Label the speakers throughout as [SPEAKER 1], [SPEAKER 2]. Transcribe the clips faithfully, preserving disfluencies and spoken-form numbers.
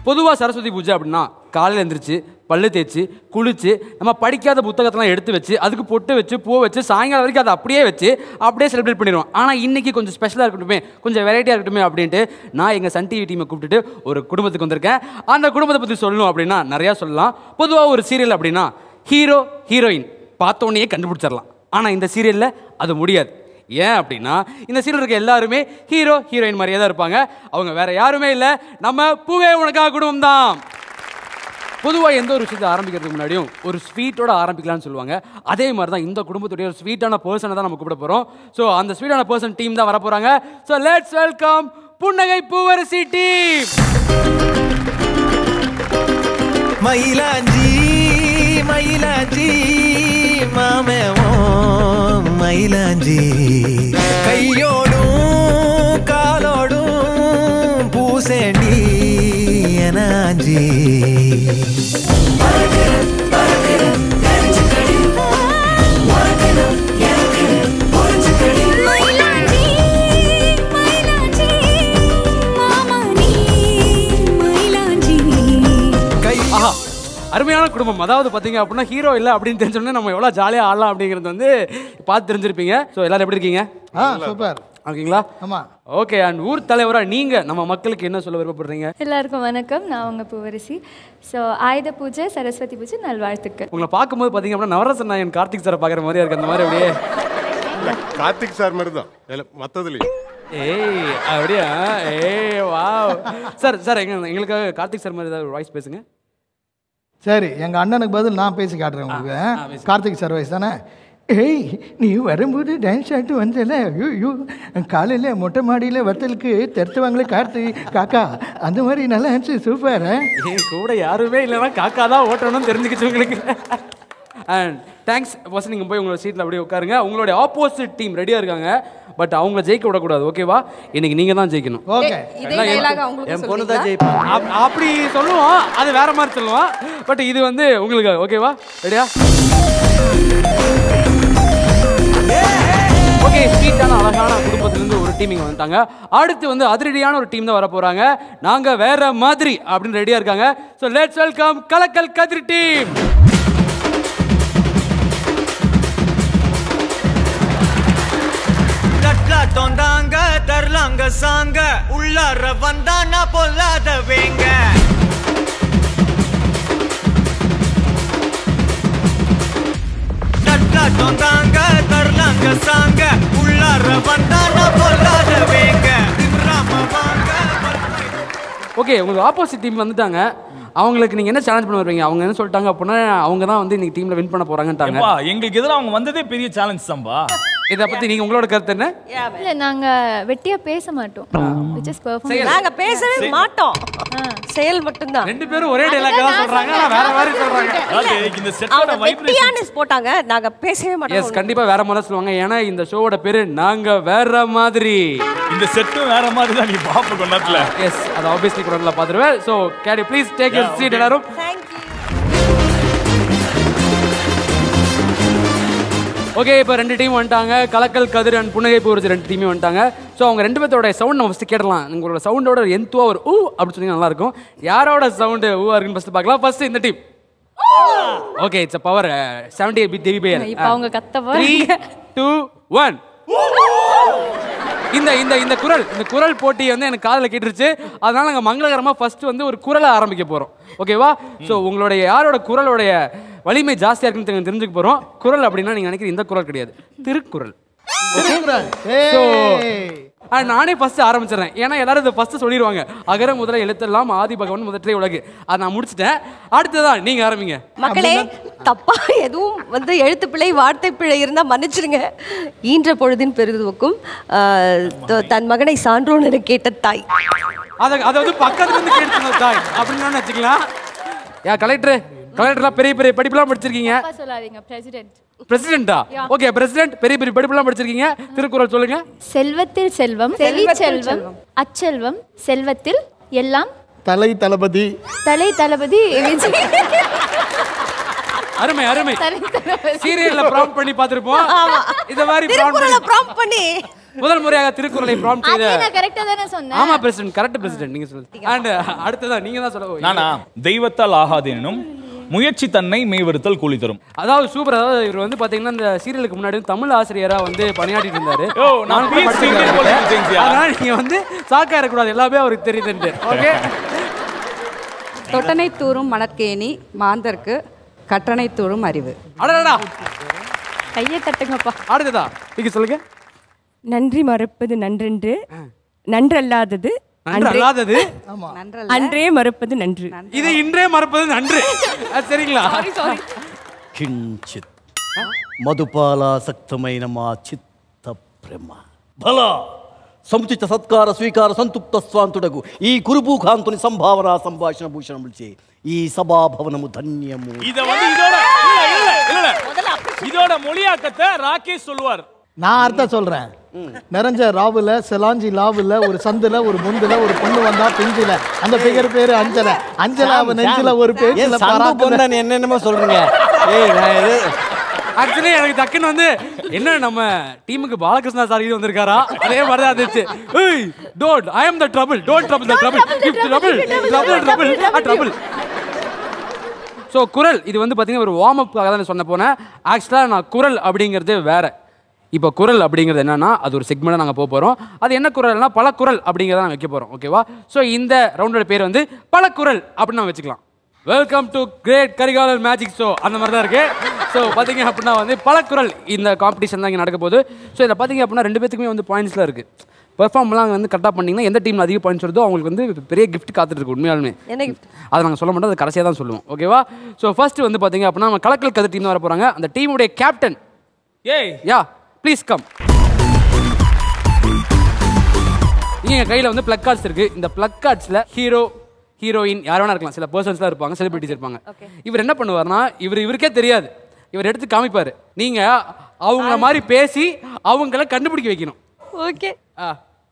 [SPEAKER 1] பொதுவாக சரஸ்வதி பூஜை அப்படின்னா காலையில் எழுந்திரிச்சு பல்லு தேய்ச்சி குளிச்சு நம்ம படிக்காத புத்தகத்தெல்லாம் எடுத்து வச்சு அதுக்கு பொட்டு வச்சு பூ வச்சு சாயங்காலம் வரைக்கும் அதை அப்படியே வச்சு அப்படியே செலிப்ரேட் பண்ணிடுவோம். ஆனால் இன்றைக்கி கொஞ்சம் ஸ்பெஷலாக இருக்கட்டுமே, கொஞ்சம் வெரைட்டியாக இருக்கட்டுமே அப்படின்ட்டு நான் எங்கள் சன் டிவி டீமை கூப்பிட்டுட்டு ஒரு குடும்பத்துக்கு வந்திருக்கேன். அந்த குடும்பத்தை பற்றி சொல்லணும் அப்படின்னா நிறையா சொல்லலாம். பொதுவாக ஒரு சீரியல் அப்படின்னா ஹீரோ ஹீரோயின் பார்த்தோன்னே கண்டுபிடிச்சிடலாம். ஆனால் இந்த சீரியலில் அது முடியாது. ஏன் அப்படின்னா இந்த சீரியல் இருக்க எல்லாருமே ஹீரோ ஹீரோயின் மாதிரியே தான் இருப்பாங்க. அவங்க வேற யாருமே இல்லை, நம்ம பூவே உனக்காக குடும்பம் தான். பொதுவாக எந்த ஒரு விஷயத்தை ஆரம்பிக்கிறதுக்கு முன்னாடியும் ஒரு ஸ்வீட்டோட ஆரம்பிக்கலாம்னு சொல்லுவாங்க. அதே மாதிரி தான் இந்த குடும்பத்துடைய ஒரு ஸ்வீட்டான பர்சனை தான் நம்ம கூப்பிட போகிறோம். ஸோ அந்த ஸ்வீட்டான பர்சன் டீம் தான் வர போகிறாங்க. ஸோ லெட்ஸ் வெல்கம் புன்னகை பூவரசி டீம்.
[SPEAKER 2] மயிலாஞ்சி மயிலாஞ்சி மாமே ஓம் மயிலாஞ்சி கையோடும் காலோடும் பூசேண்டி எனாஞ்சி
[SPEAKER 1] அருமையான குடும்பம். அதாவது பார்த்தீங்க அப்படின்னா ஹீரோ இல்லை அப்படின்னு தெரிஞ்சோடனே நம்ம எவ்வளோ ஜாலியாக ஆடலாம் அப்படிங்கிறது வந்து பார்த்து தெரிஞ்சிருப்பீங்க. ஸோ எல்லாரும் எப்படி இருக்கீங்க?
[SPEAKER 3] ஆ சூப்பர்.
[SPEAKER 1] ஓகேங்களா?
[SPEAKER 3] ஆமாம்.
[SPEAKER 1] ஓகே. அண்ட் ஊர் தலைவராக நீங்கள் நம்ம மக்களுக்கு என்ன சொல்ல விருப்பப்படுறீங்க?
[SPEAKER 4] எல்லாருக்கும் வணக்கம், நான் உங்கள் பூவரசி. ஸோ ஆயுத பூஜை சரஸ்வதி பூஜை நல்வாழ்த்துக்கள். உங்களை
[SPEAKER 1] பார்க்கும்போது பார்த்தீங்க அப்படின்னா நவரசன் நாயன் கார்த்திக் சாரை பார்க்குற மாதிரியா இருக்குது. அந்த மாதிரி அப்படியே
[SPEAKER 5] கார்த்திக் சார் மாதிரி தான் மற்றதுலையும்.
[SPEAKER 1] ஏய் அப்படியா? ஏய் வா சார் சார் எங்க எங்களுக்காக கார்த்திக் சார் மாதிரி ஏதாவது வாய்ஸ் பேசுங்க.
[SPEAKER 3] சரி, எங்கள் அண்ணனுக்கு பதில் நான் பேசி காட்டுறேன் உங்களுக்கு. கார்த்திக் சார் வயசு தானே? ஏய் நீ வரும்போது டான்ஸ் ஆட்டு வந்தல, ஐயோ ஐயோ காலையில் மொட்டை மாடியில் வத்தலுக்கு தெருத்துவாங்களே கார்த்தி காக்கா, அந்த மாதிரி நல்லா இருந்துச்சு, சூப்பர்.
[SPEAKER 1] என் கூட யாருமே இல்லைன்னா காக்கா தான் ஓட்டணும்னு தெரிஞ்சுக்கிச்சு உங்களுக்கு. And thanks first. நீங்கள் போய் உங்களோட சீட்டில் அப்படியே உட்காருங்க. உங்களுடைய ஆப்போசிட் டீம் ரெடியாக இருக்காங்க. பட் அவங்கள ஜெயிக்க விடக்கூடாது, ஓகேவா? இன்னைக்கு நீங்கள் தான் ஜெயிக்கணும்.
[SPEAKER 3] ஓகே.
[SPEAKER 2] என் பொண்ணு தான் ஜெயிப்பேன்
[SPEAKER 1] அப்படி சொல்லுவோம், அது வேற மாதிரி சொல்லுவோம். பட் இது வந்து உங்களுக்கு ஓகேவா? ரெடியா? ஓகே. ஸ்வீட்டான அழகான குடும்பத்திலேருந்து ஒரு டீம் இங்கே வந்துட்டாங்க. அடுத்து வந்து அதிரடியான ஒரு டீம் தான் வர போகிறாங்க. நாங்கள் வேற மாதிரி அப்படின்னு ரெடியாக இருக்காங்க. So let's welcome Kalakkal Kathir team.
[SPEAKER 2] தொந்தாங்க தரலாங்க சாங்க உள்ளார வந்தானா பொல்லாத வேங்க தொந்தாங்க தரலாங்க சாங்க உள்ளார வந்தானா பொல்லாத வேங்க.
[SPEAKER 1] ஓகே, உங்களுக்கு ஆப்போசிட் டீம் வந்துட்டாங்க. அவங்களுக்கு நீங்க என்ன சேலஞ்ச் பண்ண வருவீங்க? அவங்க என்ன சொல்லிட்டாங்க அப்படின்னா அவங்க தான் வந்து இன்னைக்கு டீம்ல வின் பண்ண போறாங்கன்றாங்க.
[SPEAKER 6] எங்களுக்கு எதிராக அவங்க வந்ததே பெரிய சேலஞ்ச் தான்பா.
[SPEAKER 1] இதை பத்தி நீங்க உங்களோட கருத்து என்ன?
[SPEAKER 4] இல்ல, நாங்க வெட்டியா பேச மாட்டோம். which is performance.
[SPEAKER 7] நாங்க பேசவே மாட்டோம், செயல் மட்டும் தான்.
[SPEAKER 1] ரெண்டு பேரும் ஒரே டயலாக் தான் சொல்றாங்க, ஆனா வேற மாதிரி சொல்றாங்க.
[SPEAKER 6] அதாவது இந்த செட்டோட வைப்ரேஷன்
[SPEAKER 7] போட்டாங்க, நாங்க பேசவே மாட்டோம்.
[SPEAKER 1] எஸ், கண்டிப்பா வேற மாதிரி சொல்லுவாங்க. ஏன்னா இந்த ஷோவோட பேரு நாங்க வேற மாதிரி.
[SPEAKER 6] இந்த செட்டும் வேற மாதிரி தான். நீ பாப்பு கொண்டாடல.
[SPEAKER 1] எஸ், அது ஆப்வியஸ்லி கொண்டாடல பாத்துருவேன். So can you please take your seat எல்லாரும்?
[SPEAKER 7] Thank you.
[SPEAKER 1] ஓகே, இப்போ ரெண்டு டீம் வந்துட்டாங்க. கலக்கல் கதிர் அண்ட் புன்னகை பூவரசி ரெண்டு டீமே வந்துட்டாங்க. ஸோ அவங்க ரெண்டு பேர்த்தோட சவுண்ட் நம்ம ஃபஸ்ட்டு கேட்டலாம். உங்களோட சவுண்டோட எந்துவா ஒரு ஊ அப்படின்னு சொன்னீங்கன்னா நல்லா இருக்கும். யாரோட சவுண்டு ஊவா இருக்குன்னு ஃபஸ்ட்டு பார்க்கலாம். ஃபர்ஸ்ட் இந்த team. Okay, it's a power seventy eight bit DPL.
[SPEAKER 4] இப்போ அவங்க கத்த
[SPEAKER 1] த்ரீ டூ ஒன். இந்த இந்த இந்த குரல் இந்த குரல் போட்டி வந்து எனக்கு காதில் கேட்டுருச்சு. அதனால நாங்கள் மங்களகரமாக ஃபர்ஸ்ட் வந்து ஒரு குரலை ஆரம்பிக்க போகிறோம். ஓகேவா? ஸோ உங்களுடைய யாரோட குரலோடைய வலிமை ஜாஸ்தியாக இருக்குன்னு தெரிஞ்சுக்க போகிறோம். குரல் அப்படின்னா நீங்கள் நினைக்கிற இந்த குரல் கிடையாது, திருக்குறள். நானே ஃபர்ஸ்ட் ஆரம்பிச்சிடறேன். ஏன்னா எல்லாரும் இதை ஃபர்ஸ்ட் சொல்லிடுவாங்க. அகர முதல எழுத்தெல்லாம் ஆதி பகவன் முதற்றே உலகு. அதை நான் முடிச்சிட்டேன். அடுத்ததான் நீங்க ஆரம்பிங்க.
[SPEAKER 7] மக்களே, தப்பா எதுவும் வந்து எழுத்து பிழை வார்த்தை பிழை இருந்தா மன்னிச்சிருங்க. ஈன்ற பொழுதின் பெருதுவக்கும் தன் மகனை சான்றோன் என கேட்ட தாய்.
[SPEAKER 1] அதை அதாவது பக்கத்துல இருந்து கேட்டு தாய் அப்படின்னு வச்சுக்கலாம். யா கலெக்டர் கலெக்டர்லாம் பெரிய பெரிய படிப்புலாம் படிச்சிருக்கீங்க.
[SPEAKER 4] சொல்லாதீங்க, பிரசிடென்ட்.
[SPEAKER 1] பிரசிடென்ட்டா? ஓகே, பிரசிடென்ட் பெரிய பெரிய படிப்புலாம் படிச்சிருக்கீங்க. திருக்குறள் சொல்லுங்க.
[SPEAKER 4] செல்வத்தில் செல்வம், செவி செல்வம், அச்செல்வம், செல்வத்தில் எல்லாம்
[SPEAKER 3] தலை தளபதி.
[SPEAKER 4] தலை தளபதி.
[SPEAKER 1] அருமை அருமை. சீரியல்ல ப்ராம்ப்ட் பண்ணி பாத்துறோம். இந்த மாதிரி
[SPEAKER 7] திருக்குறளை ப்ராம்ப்ட் பண்ணி
[SPEAKER 1] முதல் முறையாக திருக்குறளை ப்ராம்ப்ட் செய்த
[SPEAKER 8] நான் கரெக்ட்டா தானே சொன்னேன்.
[SPEAKER 1] ஆமா பிரசிடென்ட், கரெக்ட் பிரசிடென்ட், நீங்க சொல்லுங்க. அண்ட் அடுத்ததா நீங்க தான் சொல்ல.
[SPEAKER 6] நானா தெய்வத்தால் ஆகாதேனும் முயற்சி தன்னை மேய்வருத்தல் கூலி தரும்.
[SPEAKER 1] அதாவது சூப்பர். அதாவது இவர் வந்து பாத்தீங்கன்னா இந்த சீரியலுக்கு முன்னாடி தமிழ் ஆசிரியரா வந்து பணியாற்றிட்டு இருந்தாரு.
[SPEAKER 6] ஓ நான் பிஎஸ்சி போல
[SPEAKER 1] அதனால நீங்க வந்து சாக்கா இருக்கக்கூடாது, எல்லாமே அவருக்கு தெரியுதுன்ட்டு. ஓகே.
[SPEAKER 9] தொட்டனை தூரும் மணற்கேணி மாந்தர்க்கு கற்றனை தூரும் அறிவு.
[SPEAKER 1] அடடா
[SPEAKER 4] கையை தட்டுங்கப்பா.
[SPEAKER 1] அடுத்ததா நீங்க சொல்லுங்க.
[SPEAKER 10] நன்றி மறப்பது நன்றென்று நன்றல்லாதது
[SPEAKER 1] நன்றல்லாதது
[SPEAKER 10] அன்றே மறப்பது நன்று.
[SPEAKER 1] இது இன்றே மறப்பது நன்று. சரிங்களா?
[SPEAKER 11] కించిత్ మధుపాలాసక్తమైన మా చిత్త ప్రేమ బల సముచిత సత్కార స్వీకార సంతుప్త స్వాంతుడగు ఈ కురుభూకాంతుని సంభావన సంభాషణ భూషణముల్చే ఈ సభాభవనము ధన్యము.
[SPEAKER 6] இத வந்து இதோட இல்ல இல்ல இதோட மொழியாக்கத்தை ராகேஷ் சொல்வார்.
[SPEAKER 3] நான் அர்த்தம் சொல்றேன். நிறைஞ்ச ராவுல செலாஞ்சி லாவுல ஒரு சந்துல ஒரு முந்துல ஒரு பொண்ணு வந்தா பிஞ்சில அந்த பிகர் பேரு அஞ்சல அஞ்சலாவ நெஞ்சில ஒரு பேச்சுல
[SPEAKER 11] பொண்ணு என்னென்னமோ சொல்றீங்க. ஏய் நான் இது
[SPEAKER 1] ஆக்சுவலி எனக்கு டக்குன்னு வந்து என்ன நம்ம டீமுக்கு பாலகிருஷ்ணா சார் இது வந்திருக்காரா அதே மாதிரி தான் இருந்துச்சு. ஏய் don't I am the trouble don't trouble the trouble give trouble trouble trouble ah trouble. So குரல் இது வந்து பார்த்தீங்கன்னா ஒரு வார்ம் அப்காக தான் சொன்ன போனேன். ஆக்சுவலாக நான் குரல் அப்படிங்கிறது வேற. இப்போ குரல் அப்படிங்கிறது என்னன்னா அது ஒரு செக்மெண்ட்டாக நாங்கள் போக போகிறோம். அது என்ன குரல்னா பல குரல் அப்படிங்கிறத நாங்கள் வைக்க போகிறோம். ஓகேவா? ஸோ இந்த ரவுண்டோட பேர் வந்து பல குரல் அப்படின்னு நம்ம வச்சுக்கலாம். Welcome to great Karikalar magic show அந்த மாதிரி தான் இருக்கு. ஸோ பார்த்தீங்க அப்படின்னா வந்து பல குரல் இந்த காம்படிஷன் தான் இங்கே நடக்க போகுது. ஸோ இதில் பார்த்தீங்க அப்படின்னா ரெண்டு பேத்துக்குமே வந்து பாயிண்ட்ஸ்லாம் இருக்குது. பெர்ஃபார்ம்லாம் வந்து கரெக்டாக பண்ணிங்கன்னா எந்த டீமில் அதிக பாயிண்ட்ஸ் வருதோ அவங்களுக்கு வந்து பெரிய கிஃப்ட் காத்துட்டு இருக்கு. உண்மையாலுமே அதை நாங்கள் சொல்ல மாட்டோம், அது கடைசியாக தான் சொல்லுவோம். ஓகேவா? ஸோ ஃபர்ஸ்ட் வந்து பார்த்தீங்க அப்படின்னா நம்ம கலக்கல் கதை டீம் வர போகிறாங்க. அந்த டீமுடைய கேப்டன் ஏய் யா ப்ளீஸ் கம். இங்கே கையில் வந்து பிளக் கார்ட்ஸ் இருக்குது. இந்த பிளக் கார்ட்ஸில் ஹீரோ ஹீரோயின் யார் வேணா இருக்கலாம், சில பர்சன்ஸ்லாம் இருப்பாங்க, செலிபிரிட்டிஸ் இருப்பாங்க. இவர் என்ன பண்ணுவார்னா இவர் இவருக்கே தெரியாது, இவர் எடுத்து காமிப்பார். நீங்கள் அவங்கள மாதிரி பேசி அவங்கள கண்டுபிடிக்க வைக்கணும்.
[SPEAKER 7] ஓகே.
[SPEAKER 1] ஆ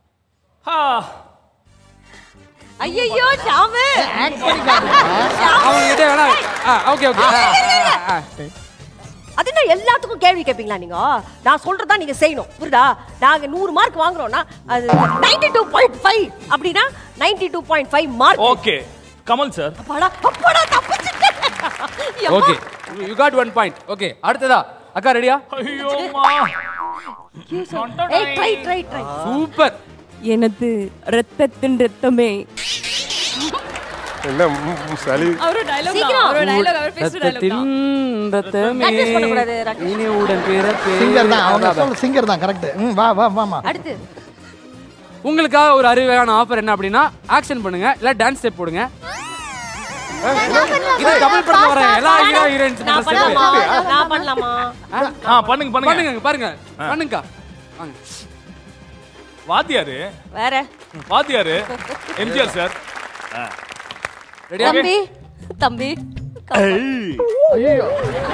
[SPEAKER 7] ஐயோ ஷாமு
[SPEAKER 1] அவங்க கிட்ட வேணா. Okay okay.
[SPEAKER 7] அது என்ன எல்லாத்துக்கும் கேள்வி கேட்பீங்களா நீங்க? நான் சொல்றதா நீங்க செய்யணும், புரியுதா? நாங்க நூறு மார்க் வாங்குறோம்னா அது நைன்டி டூ பாயிண்ட் ஃபைவ் அப்படின்னா ninety two point five mark.
[SPEAKER 6] Okay Kamal sir.
[SPEAKER 7] அப்பாடா அப்பாடா தப்பிச்சிட்டேன்.
[SPEAKER 1] Okay you got one point. Okay அடுத்ததா அக்கா ரெடியா?
[SPEAKER 6] ஐயோமா
[SPEAKER 7] ஏய் ட்ரை ட்ரை ட்ரை.
[SPEAKER 1] சூப்பர்.
[SPEAKER 10] எனது ரத்தத்தின் ரத்தமே.
[SPEAKER 5] என்ன சலி
[SPEAKER 8] அவரு டயலாக் அவரு டயலாக் அவர் பேசுற டயலாக்
[SPEAKER 1] ரத்தமே
[SPEAKER 7] கன்ஃபியூஸ் பண்ண கூடாது ராகேஷ்.
[SPEAKER 1] இனி உடன் பிறப்பே.
[SPEAKER 3] சிங்கர் தான் அவங்க சொல்ற சிங்கர் தான் கரெக்ட். ம் வா வா வாமா.
[SPEAKER 7] அடுத்து
[SPEAKER 1] உங்களுக்காக ஒரு அருமையான ஆஃபர் என்ன அப்படின்னா ஆக்ஷன் பண்ணுங்க இல்ல டான்ஸ் ஸ்டெப் போடுங்க. இது தமிழ் படத்துல வர எல்லா ஹீரோ ஹீரோயின்ஸ்
[SPEAKER 7] நான் பண்ணலாமா? நான் பண்ணலாமா?
[SPEAKER 6] ஆ பண்ணுங்க பண்ணுங்க
[SPEAKER 1] பண்ணுங்க பாருங்க பண்ணுங்கக்கா வாங்க.
[SPEAKER 6] வாத்தியாரு
[SPEAKER 7] வேற
[SPEAKER 6] வாத்தியாரு எம்ஜிஆர் சார்.
[SPEAKER 1] ரெடியா?
[SPEAKER 7] தம்பி தம்பி
[SPEAKER 3] ஐயோ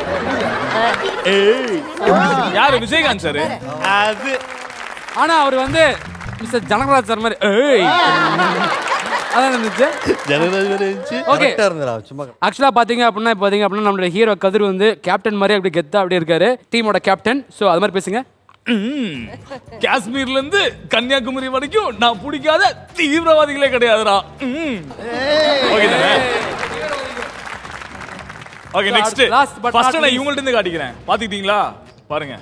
[SPEAKER 6] யாரு? விஜயகாந்த் சார்.
[SPEAKER 11] அது
[SPEAKER 1] ஆனா அவர் வந்து மிஸ்டர் ஜனகராஜ் சார் மாதிரி ஏய் அதான் இருந்துச்சு.
[SPEAKER 11] ஜனராஜ் இருந்துச்சு.
[SPEAKER 1] ஓகே
[SPEAKER 11] கரெக்ட்டா இருந்தாரா? சும்மா
[SPEAKER 1] ஆக்சுவலா பாத்தீங்க அப்படின்னா பாத்தீங்க அப்படின்னா நம்மளுடைய ஹீரோ கதிர் வந்து கேப்டன் மாதிரி அப்படி கெத்தா அப்படி இருக்காரு, டீமோட கேப்டன். ஸோ அது மாதிரி பேசுங்க.
[SPEAKER 6] காஷ்மீர்ல இருந்து கன்னியாகுமரி வரைக்கும் நான் பிடிக்காத தீவிரவாதிகளே கிடையாதுடா. Okay next
[SPEAKER 1] last but
[SPEAKER 6] first
[SPEAKER 1] not
[SPEAKER 6] நான்
[SPEAKER 1] least.
[SPEAKER 6] இவங்கள்ட்ட இருந்து காட்டிக்கிறேன். பாத்துக்கிட்டீங்களா? பாருங்க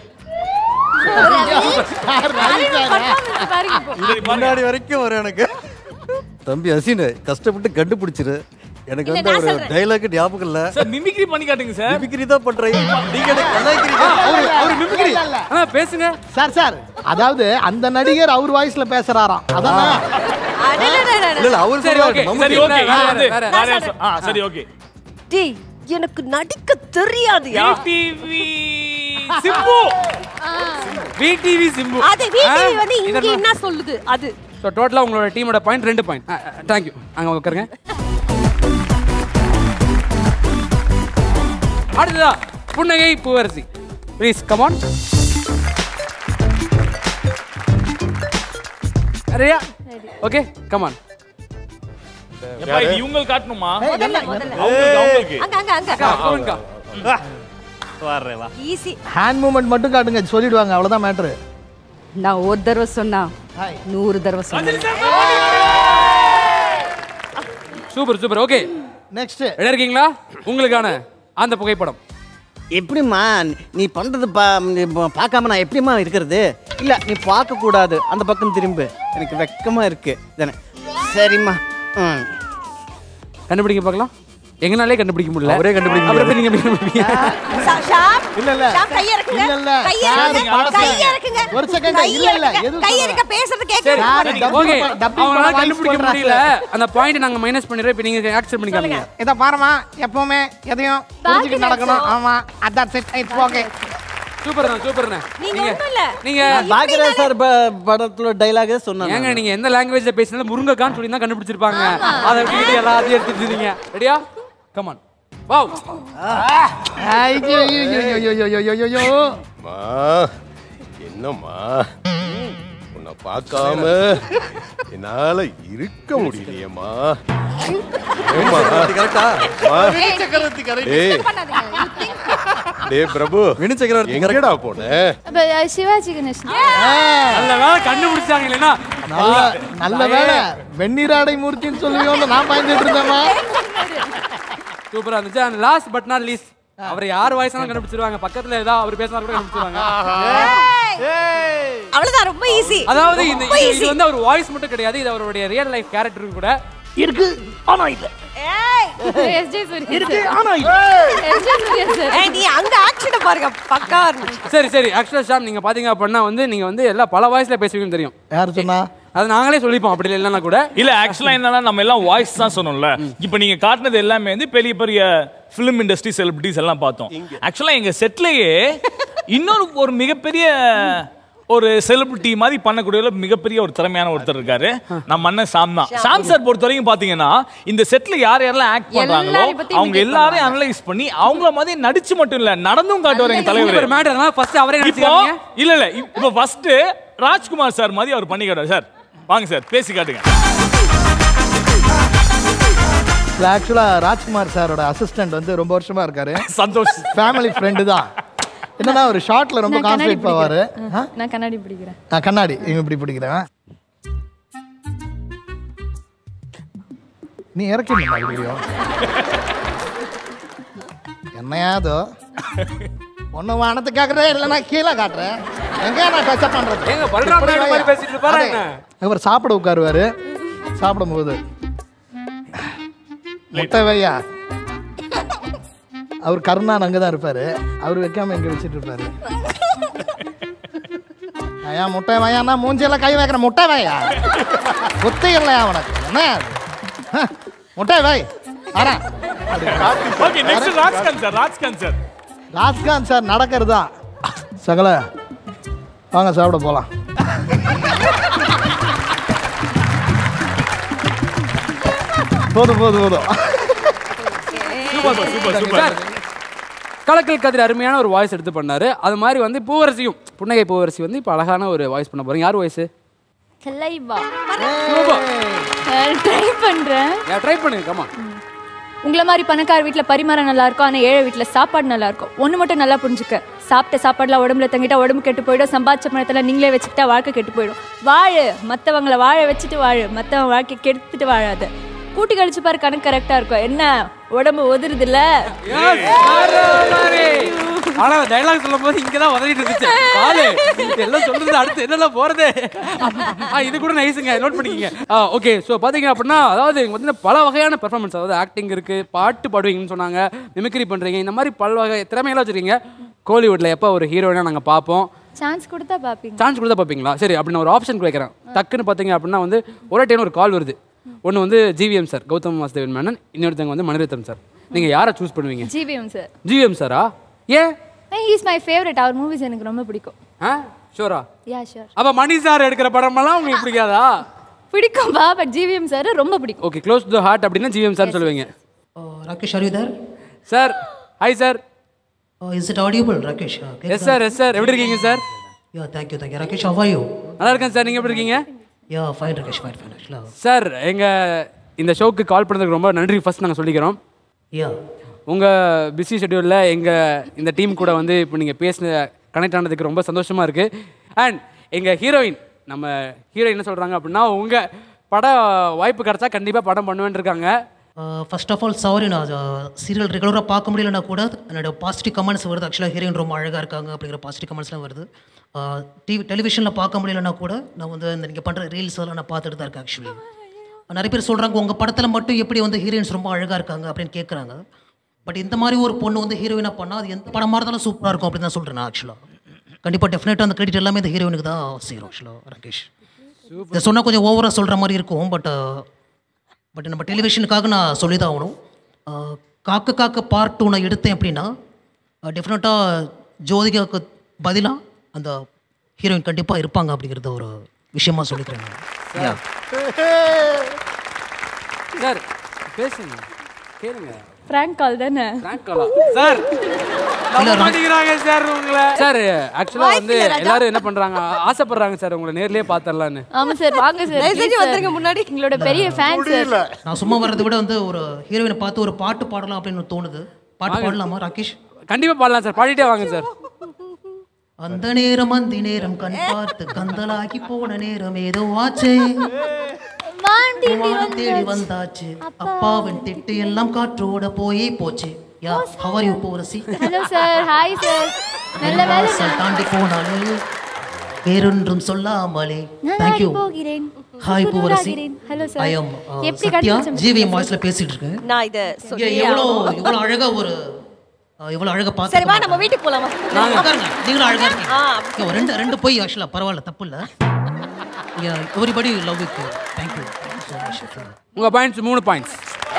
[SPEAKER 11] முன்னாடி வரைக்கும் வரும் எனக்கு. தம்பி அசின் கஷ்டப்பட்டு கண்டுபிடிச்சிரு. எனக்கு வந்து ஒரு டைலாக் ஞாபகம் இல்ல
[SPEAKER 6] சார். மிமிக்ரி பண்ணி காட்டுங்க சார்.
[SPEAKER 11] மிமிக்ரி தான் பண்றேன். நீங்க எனக்கு கலாய்க்கிறீங்க.
[SPEAKER 1] அவரு அவரு மிமிக்ரி ஆ பேசுங்க
[SPEAKER 3] சார் சார் அதாவது அந்த நடிகர் அவர் வாய்ஸ்ல பேசுறாராம். அதானே?
[SPEAKER 11] இல்ல இல்ல அவர்
[SPEAKER 1] சரி ஓகே
[SPEAKER 6] சரி ஓகே இது வந்து
[SPEAKER 1] வேற
[SPEAKER 6] வேற ஆ சரி ஓகே.
[SPEAKER 7] டேய் எனக்கு நடிக்க தெரியாதுயா.
[SPEAKER 6] விடிவி சிம்பு.
[SPEAKER 1] விடிவி சிம்பு.
[SPEAKER 7] அது விடிவி வந்து இங்க என்ன சொல்லுது அது.
[SPEAKER 1] ஸோ டோட்டலாக உங்களோட டீமோட பாயிண்ட் ரெண்டு பாயிண்ட். தேங்க்யூ. அங்கே உட்காருங்க. அடுத்ததா புன்னகை பூவரசி ப்ளீஸ் கமான். ரெடியா? Okay come on.
[SPEAKER 6] எப்பா இது இவங்க காட்டணுமா?
[SPEAKER 7] முதல்ல முதல்ல
[SPEAKER 6] அவங்களுக்கு
[SPEAKER 7] அங்க அங்க அங்க
[SPEAKER 1] போங்க.
[SPEAKER 11] வரே வா.
[SPEAKER 7] ஈஸி.
[SPEAKER 3] ஹேண்ட் மூவ்மெண்ட் மட்டும் காட்டுங்க சொல்லிடுவாங்க, அவ்வளவுதான் மேட்டர்.
[SPEAKER 9] நான் ஒரு தடவை சொன்னா நூறு தடவை சொன்னேன்.
[SPEAKER 1] Super super. ஓகே
[SPEAKER 3] நெக்ஸ்ட்
[SPEAKER 1] ரெடியா இருக்கீங்களா? உங்களுக்கான அந்த புகைப்படம்.
[SPEAKER 11] எப்படிம்மா நீ பண்றது பா நீ பா- பார்க்காம நான் எப்படிம்மா இருக்கிறது? இல்ல நீ பார்க்க கூடாது, அந்த பக்கம் திரும்பு, எனக்கு வெக்கமா இருக்கு தானே. சரிம்மா. ம்.
[SPEAKER 1] கண்டுபிடிக்க பார்க்கலாம். எங்கனாலே கண்டுபிடிக்க முடியல.
[SPEAKER 3] அவரே கண்டுபிடிக்க
[SPEAKER 1] அப்புறம் எப்படி நீங்க கண்டுபிடிப்பீங்க?
[SPEAKER 7] ஷா- ஷாம்,
[SPEAKER 3] இல்ல இல்ல
[SPEAKER 7] ஷாம் கையை இறக்குங்க.
[SPEAKER 3] இல்ல இல்ல
[SPEAKER 7] கையை
[SPEAKER 3] சார்,
[SPEAKER 7] இறக்குங்க.
[SPEAKER 3] பாருங்க.
[SPEAKER 7] கையை இறக்குங்க.
[SPEAKER 3] ஒரு செகண்ட்
[SPEAKER 7] கையை
[SPEAKER 3] இல்ல இல்ல
[SPEAKER 7] இறக்குங்க.
[SPEAKER 3] எதுவும்
[SPEAKER 7] கையை
[SPEAKER 3] சொல்லல.
[SPEAKER 7] இறக்க பேசுறது
[SPEAKER 1] சரி
[SPEAKER 7] கேட்கல.
[SPEAKER 3] Dubbing
[SPEAKER 1] okay.
[SPEAKER 3] பண்ண- டப்பிங்
[SPEAKER 1] அவங்களால
[SPEAKER 3] பண்ண
[SPEAKER 1] கண்டுபிடிக்க
[SPEAKER 3] வாய்ஸ்
[SPEAKER 1] முடியல. அந்த பாயிண்ட் நாங்க மைனஸ் பண்ணிடுறோம். இப்போ நீங்க ஆக்செப்ட் பண்ணி காமிங்க.
[SPEAKER 12] இத பாருமா, எப்பவுமே எதையும் புரிஞ்சுக்கிட்டு நடக்கணும். ஆமா, அதான் செட். It's okay.
[SPEAKER 1] சூப்பர்ண்ணா சூப்பர்ண்ணா.
[SPEAKER 7] நீங்க
[SPEAKER 1] நீங்க
[SPEAKER 7] ஒண்ணும் இல்ல.
[SPEAKER 1] நீங்க
[SPEAKER 11] பாக்யராஜ் சார் ப- படத்துல டைலாக் சொன்னாங்க.
[SPEAKER 1] ஏங்க நீங்க எந்த லாங்குவேஜ்ல பேசினாலும் முருங்கக்கான்னு சொல்லி தான் கண்டுபிடிச்சிருப்பாங்க. அதை விட்டுட்டு எல்லாத்தையும் எடுத்துட்டீங்க. ரெடியா? Come on. வாவ்.
[SPEAKER 3] ஐயோ ஐயோ ஐயோ ஐயோ ஐயோ ஐயோ.
[SPEAKER 5] மா என்னம்மா உன்னை பார்க்காம என்னால இருக்க முடியலையேம்மா. ஏம்மா? அம்மா. டேய். டேய் பிரபு, எங்கடா போன?
[SPEAKER 4] அப்ப சிவாஜி கணேசன்.
[SPEAKER 1] நல்ல வேளை கண்டுபிடிச்சாங்க. இல்லைன்னா
[SPEAKER 3] நல்ல நல்ல வேளை வெந்நீராடை மூர்த்தின்னு சொல்லுவீங்க. நான் பயந்துட்டு இருந்தேம்மா.
[SPEAKER 1] சூப்பரா இருந்துச்சு. And last but not least, அவர் யார் வாய்ஸாலும் கண்டுபிடிச்சிருவாங்க. பக்கத்துல ஏதாவது அவர் பேசினா கூட கண்டுபிடிச்சிருவாங்க.
[SPEAKER 7] அவ்வளவுதான், ரொம்ப ஈஸி.
[SPEAKER 1] அதாவது இந்த இது- இது வந்து அவர் வாய்ஸ் மட்டும் கிடையாது, இது அவருடைய ரியல் லைஃப் கேரக்டர் கூட
[SPEAKER 11] இருக்கு ஆனா இல்ல.
[SPEAKER 4] எஸ்ஜே சூர்யா
[SPEAKER 11] இருக்கு
[SPEAKER 4] சார்.
[SPEAKER 11] ஆனா இல்ல.
[SPEAKER 4] SJ Surya sir.
[SPEAKER 7] ஏய், நீ அங்க ஆக்ஷனை பாருங்க, பக்கா இருந்துச்சு.
[SPEAKER 1] சரி சரி. ஆக்சுவலா ஷாம் நீங்க பாத்தீங்க அப்படின்னா வந்து நீங்க வந்து எல்லா பல வாய்ஸ்ல பேசுவீங்கன்னு தெரியும்.
[SPEAKER 3] யார் சொன்னா?
[SPEAKER 1] அது நாங்களே சொல்லிப்போம் அப்படி இல்லைன்னா கூட.
[SPEAKER 6] இல்ல ஆக்சுவலா என்னன்னா நம்ம எல்லாம் வாய்ஸ் தான் சொன்னோம்ல. இப்போ நீங்க காட்டுனது எல்லாமே வந்து பெரிய பெரிய ஃபிலிம் இண்டஸ்ட்ரி செலிபிரிட்டிஸ் எல்லாம் பார்த்தோம். ஆக்சுவலா எங்க செட்லயே இன்னொரு ஒரு மிகப்பெரிய ஒரு செலிபிரிட்டி மாதிரி பண்ணக்கூடிய மிகப்பெரிய ஒரு திறமையான ஒருத்தர் இருக்காரு. நம்ம அண்ணன் சாம் தான். சாம் சார் பொறுத்த வரைக்கும் பாத்தீங்கன்னா இந்த செட்ல யார் யாரெல்லாம் ஆக்ட் பண்றாங்களோ
[SPEAKER 9] எல்லாரையும் பத்தி
[SPEAKER 6] அவங்க
[SPEAKER 9] imitate
[SPEAKER 6] எல்லாரையும் அனலைஸ் பண்ணி அவங்கள மாதிரி நடிச்சு மட்டும் இல்ல நடந்தும் காட்டுவார் எங்க தலைவர்.
[SPEAKER 1] ஒரு மேட்டர் தான் ஃபர்ஸ்ட் அவரே
[SPEAKER 6] இப்போ
[SPEAKER 1] நடிச்சுக்காங்க.
[SPEAKER 6] இல்ல இல்ல இப்போ ஃபர்ஸ்ட் ராஜ்குமார் சார் மாதிரி அவர் பண்ணி காட்டுவார். சார் வாங்க சார் பேசி காட்டுங்க.
[SPEAKER 3] ஆக்சுவலா ராஜ்குமார் சாரோட அசிஸ்டன்ட் வந்து ரொம்ப வருஷமா இருக்காரு.
[SPEAKER 6] சந்தோஷ்
[SPEAKER 3] ஃபேமிலி ஃப்ரெண்டு தான். என்னன்னா ஒரு ஷார்ட்ல ரொம்ப
[SPEAKER 4] நான் கண்ணாடி
[SPEAKER 3] கான்சென்ட்ரேட் பண்ணுவாரு.
[SPEAKER 4] பிடிக்கிறேன். நான் கண்ணாடி பிடிக்கிறேன்.
[SPEAKER 3] நான் கண்ணாடி இவன் இப்படி பிடிக்கிறேன். நீ இறக்கிடணும் மறுபடியும். என்னையாதோ ஒன்னு வானத்தை காக்குறேன், இல்லைன்னா கீழே காட்டுறேன். எங்க நான் டச் பண்றது?
[SPEAKER 1] ஏங்க பல்ராம் நாயுடு மாதிரி பேசிட்டு இருப்பாரா என்ன?
[SPEAKER 3] அவர் சாப்பிட உட்காருவாரு. சாப்பிடும்போது முட்டை வையா, அவர் கருணான் அங்கதான் இருப்பாரு. அவர் வைக்காம இங்க வச்சுட்டு இருப்பாரு. ஐயா முட்டை வையான்னா மூஞ்சியெல்லாம் கை வைக்கிற முட்டை வையா, குத்தி இல்லையா உனக்கு? என்ன அது? முட்டை வை வரேன்.
[SPEAKER 6] Okay next Rajkanth sir. Rajkanth sir
[SPEAKER 3] Rajkanth sir நடக்கிறது தான். சகல வாங்க சாப்பிட போலாம். போதும் போதும் போதும்.
[SPEAKER 6] Super super super.
[SPEAKER 1] கலக்கல் கதிர் அருமையான ஒரு வாய்ஸ் எடுத்து பண்ணாரு. அது மாதிரி வந்து பூவரசியும் புன்னகை பூவரசி வந்து இப்போ அழகான ஒரு வாய்ஸ் பண்ண போறீங்க. யார் வாய்ஸ்?
[SPEAKER 4] கலைவா.
[SPEAKER 1] சூப்பர்.
[SPEAKER 4] ட்ரை பண்றேன்.
[SPEAKER 1] ட்ரை பண்ணுங்க. கமா.
[SPEAKER 4] உங்களை மாதிரி பணக்கார வீட்டில் பரிமாறம் நல்லா இருக்கும், ஆனால் ஏழை வீட்டில் சாப்பாடு நல்லா இருக்கும். ஒன்று மட்டும் நல்லா புரிஞ்சுக்க, சாப்பிட்ட சாப்பாடுலாம் உடம்புல தங்கிட்டா உடம்பு கெட்டு போயிடும். சம்பாதிச்ச பணத்தில் நீங்களே வச்சுக்கிட்டா வாழ்க்கை கெட்டு போயிடும். வாழு, மற்றவங்களை வாழ வச்சுட்டு வாழு, மற்றவங்க வாழ்க்கை கெடுத்துட்டு வாழாது. கூட்டி கழிச்சு பாரு, கணக்கு கரெக்டா இருக்கும். என்ன உடம்பு ஒதுருது இல்ல?
[SPEAKER 1] ஆனா டைலாக் சொல்லும் போது இங்கதான் உதறிட்டு இருந்துச்சு. பாலு எல்லாம் சொல்றது அடுத்து என்னெல்லாம் போறது. இது கூட நைஸுங்க, நோட் பண்ணிக்கங்க. ஓகே, ஸோ பாத்தீங்க அப்படின்னா அதாவது இங்க வந்து பல வகையான பெர்ஃபார்மன்ஸ், அதாவது ஆக்டிங் இருக்கு, பாட்டு பாடுவீங்கன்னு சொன்னாங்க, மிமிக்ரி பண்றீங்க, இந்த மாதிரி பல வகை திறமையெல்லாம் வச்சிருக்கீங்க. கோலிவுட்ல எப்போ ஒரு ஹீரோயினா நாங்க பார்ப்போம்.
[SPEAKER 4] சான்ஸ் கொடுத்தா பாப்பீங்க.
[SPEAKER 1] சான்ஸ் கொடுத்தா பார்ப்பீங்களா? சரி, அப்படின்னு ஒரு ஆப்ஷன் கேட்குறேன். டக்குன்னு பார்த்தீங்க அப்படின்னா வந்து ஒரு டைம் ஒரு கால் வருது. ஒன்று வந்து ஜிவிஎம் சார், கௌதம் வாசுதேவன் மேனன். இன்னொருத்தவங்க வந்து மணிரத்னம் சார். நீங்கள் யாரை சூஸ் பண்ணுவீங்க?
[SPEAKER 4] GVM sir.
[SPEAKER 1] ஜிவிஎம் சாரா? ஏன்?
[SPEAKER 4] He is my favourite. அவர் மூவிஸ் எனக்கு ரொம்ப பிடிக்கும்.
[SPEAKER 1] ஆ ஷூரா?
[SPEAKER 4] Yeah sure.
[SPEAKER 1] அப்போ மணி சார் எடுக்கிற படமெல்லாம் உங்களுக்கு பிடிக்காதா?
[SPEAKER 4] பிடிக்கும் பா, பட் ஜிவிஎம் சார் ரொம்ப பிடிக்கும்.
[SPEAKER 1] Okay, close to the heart அப்படின்னா ஜிவிஎம் சார் சொல்லுவீங்க.
[SPEAKER 13] Rakesh, are you there?
[SPEAKER 1] Sir hi sir.
[SPEAKER 13] Oh, is it audible, Rakesh?
[SPEAKER 1] Yes sir, yes sir. எப்படி இருக்கீங்க sir?
[SPEAKER 13] Yeah, thank you, thank you. Rakesh, how are you?
[SPEAKER 1] நல்லா இருக்கேன் sir. நீங்கள் எப்படி இருக்கீங்க?
[SPEAKER 13] Yeah, fine, Rakesh, fine, fine. Actually.
[SPEAKER 1] Sir, எங்கள் இந்த ஷோக்கு கால் பண்ணதுக்கு ரொம்ப நன்றி ஃபர்ஸ்ட் நாங்கள் சொல்லிக்கிறோம்.
[SPEAKER 13] Yeah.
[SPEAKER 1] உங்கள் பிஸி ஷெட்யூலில் எங்கள் இந்த டீம் கூட வந்து இப்போ நீங்கள் பேசின கனெக்ட் ஆனதுக்கு ரொம்ப சந்தோஷமாக இருக்குது. அண்ட் எங்கள் ஹீரோயின் நம்ம ஹீரோயின் என்ன சொல்கிறாங்க அப்படின்னா உங்கள் பட வாய்ப்பு கிடச்சா கண்டிப்பாக படம் பண்ணுவேன்னு இருக்காங்க.
[SPEAKER 13] ஃபர்ஸ்ட் ஆஃப் ஆல் சாரி, நான் சீரியல் ரெகுலராக பார்க்க முடியலன்னா கூட என்னோட பாசிட்டிவ் கமெண்ட்ஸ் வருது. ஆக்சுவலாக ஹீரோயின் ரொம்ப அழகாக இருக்காங்க அப்படிங்கிற பாசிட்டிவ் கமெண்ட்ஸ்லாம் வருது. டிவி டெலிவிஷனில் பார்க்க முடியலன்னா கூட நான் வந்து இந்த நீங்கள் பண்ணுற ரீல்ஸ் எல்லாம் நான் பார்த்துட்டு தான் இருக்கேன். ஆக்சுவலி நிறைய பேர் சொல்கிறாங்க உங்கள் படத்தில் மட்டும் எப்படி வந்து ஹீரோயின்ஸ் ரொம்ப அழகாக இருக்காங்க அப்படின்னு கேட்குறாங்க. பட் இந்த மாதிரி ஒரு பொண்ணு வந்து ஹீரோயினாக பண்ணால் அது எந்த படமாக இருந்தாலும் சூப்பராக இருக்கும் அப்படின்னு தான் சொல்கிறேன் நான். ஆக்சுவலாக கண்டிப்பாக டெஃபினட்டாக அந்த கிரெடிட் எல்லாமே இந்த ஹீரோயினுக்கு தான் சேரும். ஆக்சுவலாக ராகேஷ் இதை சொன்னால் கொஞ்சம் ஓவராக சொல்கிற மாதிரி இருக்கும். பட் பட் நம்ம டெலிவிஷனுக்காக நான் சொல்லி தான் ஆகணும். காக்க காக்க பார்ட் டூ நான் எடுத்தேன் அப்படின்னா டெஃபினட்டாக ஜோதிகாவுக்கு பதிலாக அந்த ஹீரோயின் கண்டிப்பாக இருப்பாங்க அப்படிங்கிறத ஒரு விஷயமா சொல்லிக்கிறேன் நான்.
[SPEAKER 1] சார் பேசுங்க, கேளுங்க.
[SPEAKER 4] பிராங்க் கால் தானே?
[SPEAKER 1] பிராங்க் காலா சார்? நம்ப மாட்டேங்கிறாங்க சார் உங்களை. சார் ஆக்சுவலா வந்து எல்லாரும் என்ன பண்றாங்க, ஆசைப்படுறாங்க சார் உங்களை நேர்லயே பாத்தறலாம்னு.
[SPEAKER 4] ஆமா சார், வாங்க சார். ப்ளீஸ் வந்துருங்க முன்னாடி. உங்களோட பெரிய ஃபேன் சார்.
[SPEAKER 13] நான் சும்மா வரதை விட வந்து ஒரு ஹீரோயினை பார்த்து ஒரு பாட்டு பாடலாம் அப்படின்னு தோணுது. பாட்டு பாடலாமா ராகேஷ்?
[SPEAKER 1] கண்டிப்பா பாடலாம் சார், பாடிட்டே வாங்க சார்.
[SPEAKER 13] அந்த நேரம் அந்த நேரம் கண் பார்த்து கந்தலாகி போன நேரம் ஏதோ ஆச்சு, தேடி வந்தாச்சு, அப்பாவின் திட்டு எல்லாம் காற்றோட போயே போச்சு. Yeah how are you Porasi?
[SPEAKER 4] Hello sir. Hi sir. நல்ல வேளை
[SPEAKER 13] சார் தாண்டி போனாலே வேறொன்றும் சொல்லாமலே. thank you. Hi Porasi.
[SPEAKER 4] Hello sir.
[SPEAKER 13] I am Sathya, GVM வாய்ஸ்ல பேசிட்டு இருக்கேன்.
[SPEAKER 7] நான் இத
[SPEAKER 13] சொல்றேன். எவ்வளவு எவ்வளவு அழகா ஒரு எவ்வளவு அழகா பாத்து.
[SPEAKER 7] சரி வா நம்ம வீட்டுக்கு போலாமா?
[SPEAKER 13] நீங்களும் அழகா இருக்கீங்க. ரெண்டு ரெண்டு போய் ஆக்சுவலா பரவாயில்ல, தப்பு இல்ல. Everybody love with. thank you so much.
[SPEAKER 1] உங்க பாயிண்ட்ஸ் மூணு பாயிண்ட்ஸ்.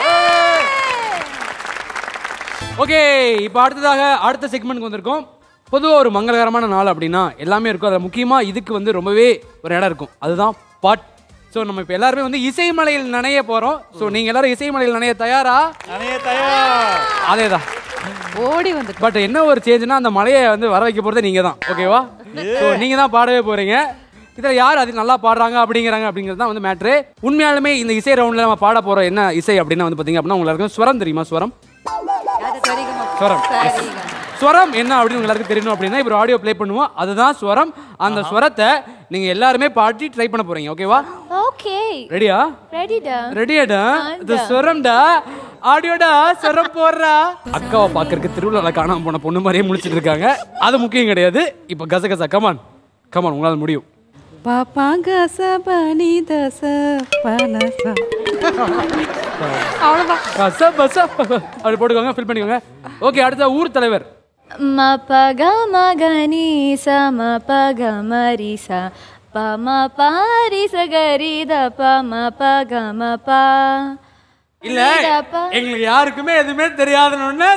[SPEAKER 1] ஓகே, இப்போ அடுத்ததாக அடுத்த செக்மெண்ட்க்கு வந்திருக்கோம். பொதுவாக ஒரு மங்களகரமான நாள் அப்படின்னா எல்லாமே இருக்கும். அதில் முக்கியமாக இதுக்கு வந்து ரொம்பவே ஒரு இடம் இருக்கும், அதுதான் பாட். ஸோ நம்ம இப்போ எல்லாருமே வந்து இசைமலையில் நனைய போகிறோம். ஸோ நீங்கள் எல்லாரும் இசைமலையில் நனைய தயாரா?
[SPEAKER 6] நனைய தயார்.
[SPEAKER 1] அதே தான்
[SPEAKER 9] ஓடி வந்து.
[SPEAKER 1] பட் என்ன ஒரு சேஞ்சுனா அந்த மலையை வந்து வர வைக்க போகிறது நீங்கள் தான். ஓகேவா? ஸோ நீங்கள் தான் பாடவே போகிறீங்க. இதில் யார் அது நல்லா பாடுறாங்க அப்படிங்கிறாங்க அப்படிங்கிறது தான் வந்து மேட்ரு. உண்மையாலுமே இந்த இசை ரவுண்டில் நம்ம பாட போகிற என்ன இசை அப்படின்னா வந்து பார்த்தீங்க அப்படின்னா உங்களுக்கு ஸ்வரம் தெரியுமா? ஸ்வரம் ஸ்வரம் ஸ்வரம் என்ன அப்படின்னு உங்களுக்கு தெரியணும் அப்படின்னா இப்போ ஆடியோ ப்ளே பண்ணுவோம், அதுதான் ஸ்வரம். அந்த ஸ்வரத்தை நீங்க எல்லாருமே பாடி ட்ரை பண்ண போறீங்க. ஓகேவா?
[SPEAKER 4] ஓகே.
[SPEAKER 1] ரெடியா?
[SPEAKER 4] ரெடிடா.
[SPEAKER 1] ரெடியாடா? இது ஸ்வரம்டா, ஆடியோடா, ஸ்வரம் போடுறா. அக்காவை பார்க்கறதுக்கு திருவிழால காணாம போன பொண்ணு மாதிரியே முழிச்சிட்டு இருக்காங்க. அது முக்கியம் கிடையாது. இப்போ கசகசா கமான் கமான் உங்களால முடியும்.
[SPEAKER 9] பாப்பா கச பனி தச பனச
[SPEAKER 1] அவ்வளவுதான். கச பச அப்படி போட்டுக்கோங்க, ஃபில் பண்ணிக்கோங்க. ஓகே, அடுத்த ஊர் தலைவர்.
[SPEAKER 4] ம ப க ம க நீ ச ம ப க ம ரி ச ப ம ப ரி ச க ரி த ப ம ப க ம ப.
[SPEAKER 1] இல்ல எங்களுக்கு யாருக்குமே எதுவுமே தெரியாதுன்னு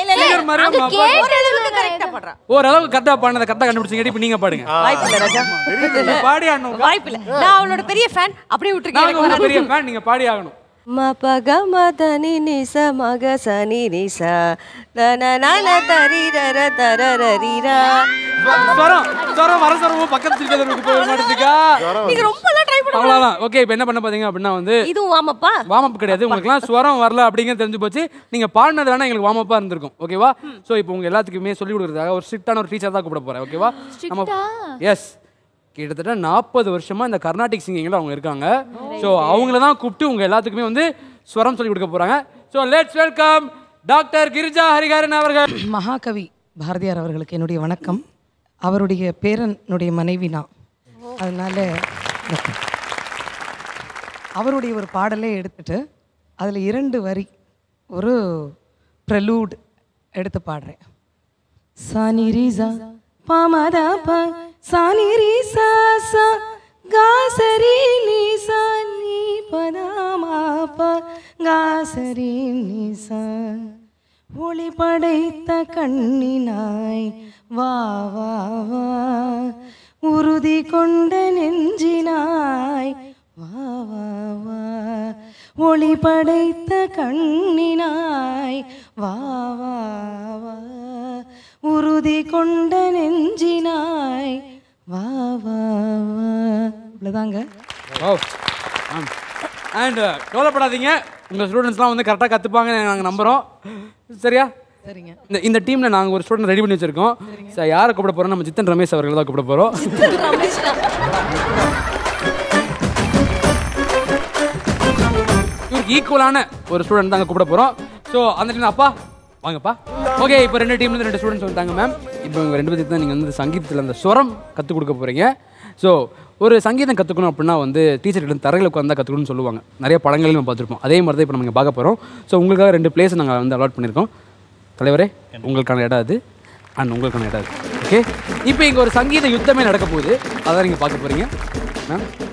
[SPEAKER 1] ஓரளவு கரெக்டா பாடுறத கரெக்டா கண்டுபிடிச்சீங்க. இப்ப நீங்க பாடுங்க.
[SPEAKER 7] வாய்ப்பில்லை ராஜா,
[SPEAKER 1] பாடி ஆகணும்.
[SPEAKER 7] வாய்ப்பில்லை. நான் அவளோட பெரிய ஃபேன். அப்படியே விட்டுருக்கேன்.
[SPEAKER 1] பெரிய ஃபேன், நீங்க பாடி ஆகணும்.
[SPEAKER 7] ம ப க ம த நி நி ச ம க ச நி நி ச த ந ந ந த ரி ர ர த ர ர ரி ர.
[SPEAKER 1] ஸ்வரம் ஸ்வரம் வர ஸ்வரம் பக்கத்துல இருக்கிறதுக்கு போக மாட்டேங்குதா?
[SPEAKER 7] நீங்க ரொம்ப எல்லாம் ட்ரை பண்ணுங்க.
[SPEAKER 1] அவ்வளவுதான். ஓகே, இப்போ என்ன பண்ண பாத்தீங்க அப்படின்னா வந்து
[SPEAKER 7] இது வார்ம் அப்பா.
[SPEAKER 1] வார்ம் அப் கிடையாது. உங்களுக்குலாம் ஸ்வரம் வரல அப்படிங்கிறது தெரிஞ்சு போச்சு. நீங்க பாடினது வேணா எங்களுக்கு வார்ம் அப்பா இருந்திருக்கும். ஓகேவா? சோ இப்போ உங்க எல்லாத்துக்குமே சொல்லி கொடுக்கறதுக்காக ஒரு ஸ்ட்ரிக்ட்டான ஒரு டீச்சர் தான் கூப்பிட போறேன். ஓகேவா? நம்ம எஸ் கிட்டத்தட்ட நாற்பது வருஷமா இந்த கர்நாடிக் சிங்கிங்ல அவங்க இருக்காங்க. ஸோ அவங்கள தான் கூப்பிட்டு உங்க எல்லாத்துக்குமே வந்து ஸ்வரம் சொல்லி கொடுக்க போறாங்க. So let's welcome doctor Girija Hariharan அவர்கள்.
[SPEAKER 14] மகாகவி பாரதியார் அவர்களுக்கு என்னுடைய வணக்கம். அவருடைய பேரனுடைய மனைவி நான், அதனால அவருடைய ஒரு பாடலே எடுத்துட்டு அதில் இரண்டு வரி ஒரு ப்ரெலூட் எடுத்து பாடுறேன். சானி ரீசா பாமதா ப சானி ரீசா சா காசரி நீசா நீ பதாமா ப காசரி நீசா. ஒளி படைத்த கண்ணினாய் வா வா வா, உறுதி கொண்ட நெஞ்சினாய் வா வா வா, ஒளி படைத்த கண்ணினாய் வா வா வா, உறுதி கொண்ட நெஞ்சினாய் வா வா வா. இவ்வளோதாங்க.
[SPEAKER 1] அண்ட் கவலைப்படாதீங்க, உங்கள் ஸ்டூடெண்ட்ஸ்லாம் வந்து கரெக்டாக கற்றுப்பாங்கன்னு நாங்கள் நம்புகிறோம். சரியா?
[SPEAKER 14] சரிங்க.
[SPEAKER 1] இந்த இந்த டீமில் நாங்கள் ஒரு ஸ்டூடெண்ட் ரெடி பண்ணி வச்சிருக்கோம். சார் யாரை கூப்பிட போகிறோம்? நம்ம ஜித்தன் ரமேஷ் அவர்கள் தான் கூப்பிட போகிறோம். இவருக்கு ஈக்குவலான ஒரு ஸ்டூடெண்ட் தாங்க கூப்பிட போகிறோம். ஸோ அந்த டீம் அப்பா வாங்கப்பா. ஓகே, இப்போ ரெண்டு டீம்லேருந்து ரெண்டு ஸ்டூடெண்ட்ஸ் வந்துட்டாங்க மேம். இப்போ இவங்க ரெண்டு பேருக்கு தான் நீங்கள் வந்து சங்கீதத்தில் அந்த ஸ்வரம் கற்றுக் கொடுக்க போகிறீங்க. ஸோ ஒரு சங்கீதம் கற்றுக்கணும் அப்படின்னா வந்து டீச்சர்கிட்ட தரையில் உட்காந்து தான் கற்றுக்கணும்னு சொல்லுவாங்க. நிறைய படங்களையும் நம்ம பார்த்துருப்போம். அதே மாதிரி தான் இப்போ நம்ம இங்கே பார்க்க போகிறோம். ஸோ உங்களுக்காக ரெண்டு பிளேஸ் நாங்கள் வந்து அலாட் பண்ணியிருக்கோம். தலைவரே, உங்களுக்கான இடம் அது அண்ட் உங்களுக்கான இடம் அது. ஓகே, இப்போ இங்கே ஒரு சங்கீத யுத்தமே நடக்க போகுது. அதான் நீங்கள் பார்க்க போகிறீங்க மேம்.